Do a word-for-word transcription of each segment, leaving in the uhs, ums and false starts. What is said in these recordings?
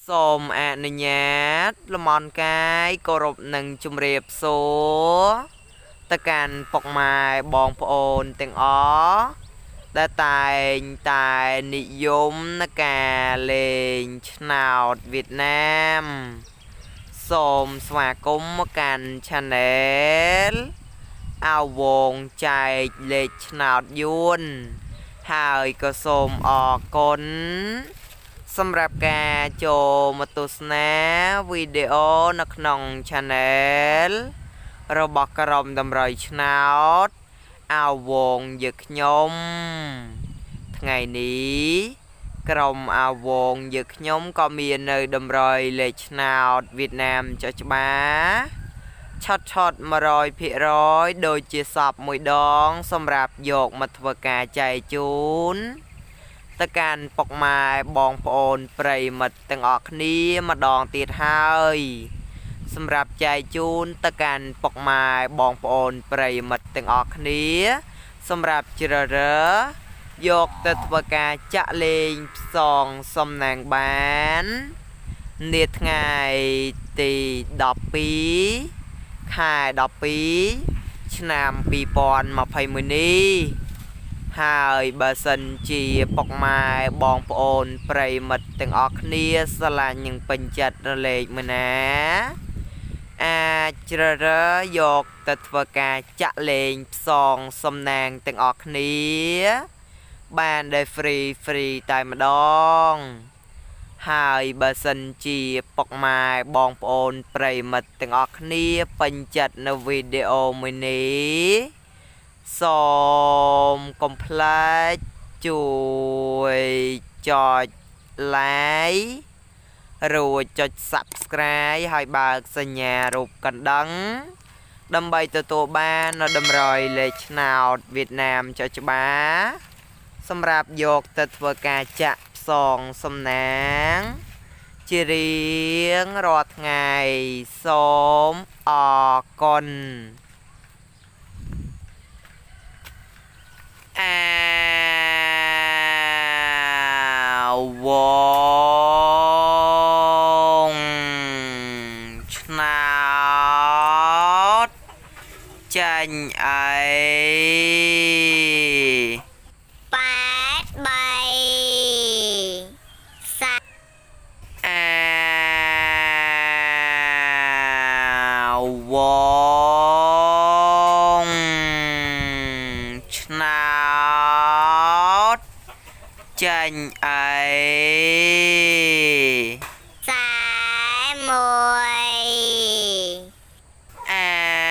សូមអនុញ្ញាតលំអរកាយគោរពនឹងជម្រាបសួរទៅកាន់ពុកម៉ែបងប្អូនទាំងអស់ដែលតែងតែនិយមនឹងការលេងឆ្នោតវៀតណាមសូមស្វាគមន៍មកកាន់ Channel អោវងចែកលេខឆ្នោតយួនហើយក៏សូមអរគុណសម្រាប់ការចូលមកទស្សនាវីដេអូនៅក្នុង Channel របស់ក្រុមតម្រុយឆ្នោតអោវងយើងខ្ញុំថ្ងៃនេះក្រុមអោវងយើងខ្ញុំក៏មាននៅតម្រុយលេខឆ្នោតវៀតណាមចុះច្បាស់ឆត់ឆត់មួយរយភាគរយដូចជាសពមួយដងសម្រាប់យកមកធ្វើការចែកជូនទៅកាន់ពុកម៉ែបងប្អូនប្រិយមិត្តទាំងអស់គ្នាម្ដងទៀតហើយសម្រាប់ចែកជូនទៅកាន់ពុកម៉ែបងប្អូនប្រិយមិត្តទាំងអស់គ្នាសម្រាប់ជ្រើសរើសយកទៅធ្វើការចាក់លេងផ្សងសំណាងបាននាថ្ងៃទីដប់ពីរខែដប់ពីរឆ្នាំពីរពាន់ម្ភៃមួយនេះហើយបើសិនជាពុកម៉ែបងប្អូនប្រិយមិត្តទាំងអស់គ្នាស្រឡាញ់នឹងពេញចិត្តរលេខមួយណាអាចជ្រើសរើសយកទៅធ្វើការចាក់លេងផ្សងសំណាងទាំងអស់គ្នាបានដោយ free free តែម្ដងហើយបើសិនជាពុកម៉ែបងប្អូនប្រិយមិត្តទាំងអស់គ្នាពេញចិត្តនៅវីដេអូមួយនេះសូមកុំភ្លេចជួយចុច like រួចចុច Subscribe ហើយបើកសញ្ញារូបកណ្ដឹងដើម្បីទទួលបាននៅតម្រុយលេខឆ្នោតវៀតណាមចុះច្បាស់សម្រាប់យកទៅធ្វើការចាក់ផ្សងសំណាងជារៀងរាល់ថ្ងៃសូមអរគុណអាវងឆ្នោតចាញ់អីវងឆ្នោតចាញ់អីខ្សែមួយអា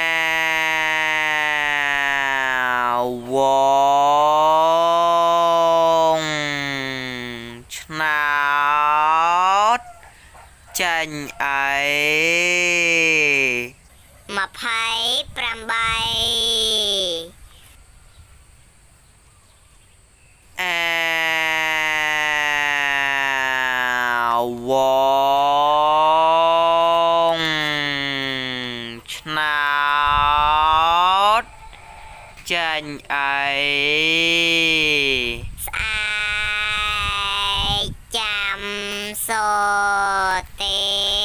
វងឆ្នោតចាញ់អីម្ភៃប្រាំបីអាវងឆ្នោតចាញ់អីស្អែកចាំសូទេ